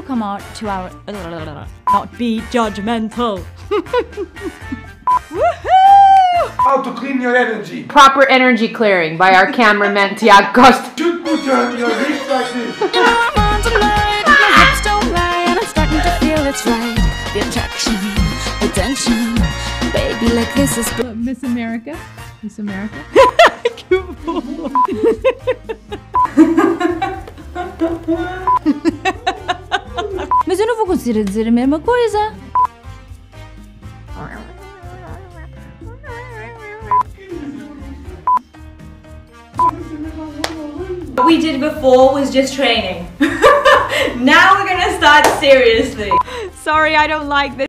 come out to our... Not be judgmental. Woohoo! How to clean your energy. Proper energy clearing by our cameraman Tiago Costa. Should put your hips like this. My hips don't lie and I'm starting to feel it's right. The attraction, the tension, baby, like this is... Miss America? Miss America? Mas eu não vou conseguir dizer a mesma coisa. What we did before was just training. Now we're gonna start seriously. Sorry, I don't like this.